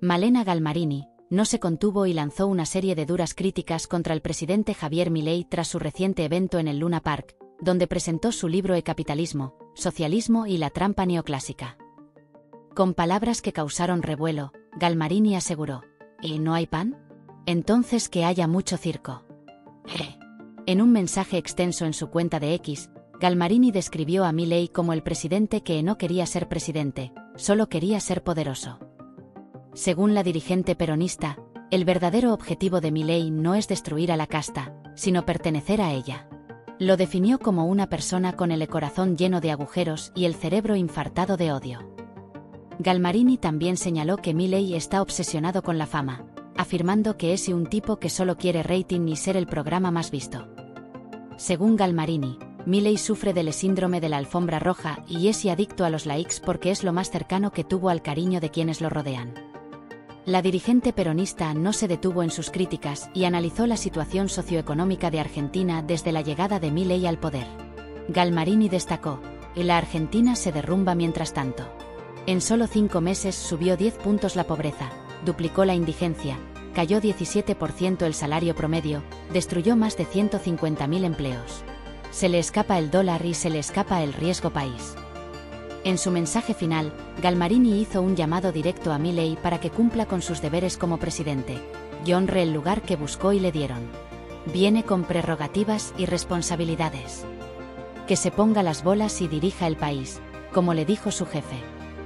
Malena Galmarini no se contuvo y lanzó una serie de duras críticas contra el presidente Javier Milei tras su reciente evento en el Luna Park, donde presentó su libro E Capitalismo, Socialismo y la trampa neoclásica. Con palabras que causaron revuelo, Galmarini aseguró: ¿y no hay pan? Entonces que haya mucho circo. En un mensaje extenso en su cuenta de X, Galmarini describió a Milei como el presidente que no quería ser presidente, solo quería ser poderoso. Según la dirigente peronista, el verdadero objetivo de Milei no es destruir a la casta, sino pertenecer a ella. Lo definió como una persona con el corazón lleno de agujeros y el cerebro infartado de odio. Galmarini también señaló que Milei está obsesionado con la fama, afirmando que es un tipo que solo quiere rating y ser el programa más visto. Según Galmarini, Milei sufre del síndrome de la alfombra roja y es adicto a los likes porque es lo más cercano que tuvo al cariño de quienes lo rodean. La dirigente peronista no se detuvo en sus críticas y analizó la situación socioeconómica de Argentina desde la llegada de Milei al poder. Galmarini destacó: la Argentina se derrumba mientras tanto. En solo 5 meses subió 10 puntos la pobreza, duplicó la indigencia, cayó 17% el salario promedio, destruyó más de 150.000 empleos. Se le escapa el dólar y se le escapa el riesgo país. En su mensaje final, Galmarini hizo un llamado directo a Milei para que cumpla con sus deberes como presidente, y honre el lugar que buscó y le dieron. Viene con prerrogativas y responsabilidades. Que se ponga las bolas y dirija el país, como le dijo su jefe.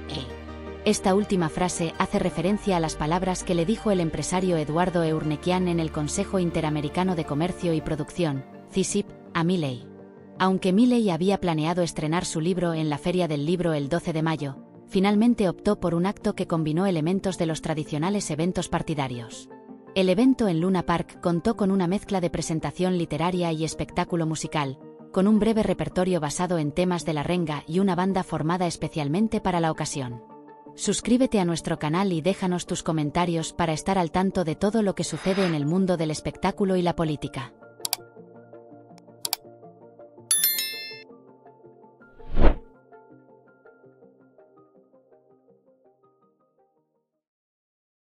Esta última frase hace referencia a las palabras que le dijo el empresario Eduardo Eurnequian en el Consejo Interamericano de Comercio y Producción, CICIP, a Milei. Aunque Milei había planeado estrenar su libro en la Feria del Libro el 12 de mayo, finalmente optó por un acto que combinó elementos de los tradicionales eventos partidarios. El evento en Luna Park contó con una mezcla de presentación literaria y espectáculo musical, con un breve repertorio basado en temas de la renga y una banda formada especialmente para la ocasión. Suscríbete a nuestro canal y déjanos tus comentarios para estar al tanto de todo lo que sucede en el mundo del espectáculo y la política.